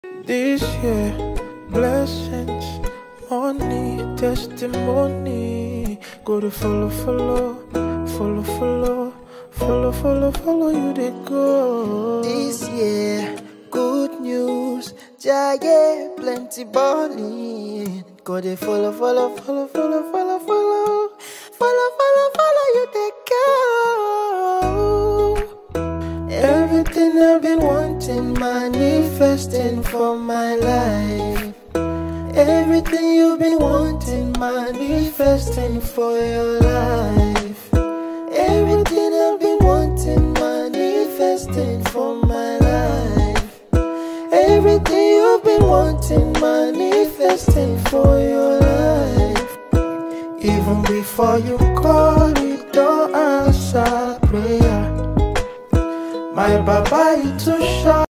This year, blessings, money, testimony. Go to follow you they go. This year, good news, giant, plenty balling. Go to follow you they go. Everything I've been wanting, manifesting for my life. Everything you've been wanting, manifesting for your life. Everything I've been wanting, manifesting for my life. Everything you've been wanting, manifesting for your life. Even before you call it, don't answer prayer. My Baba, you too sharp.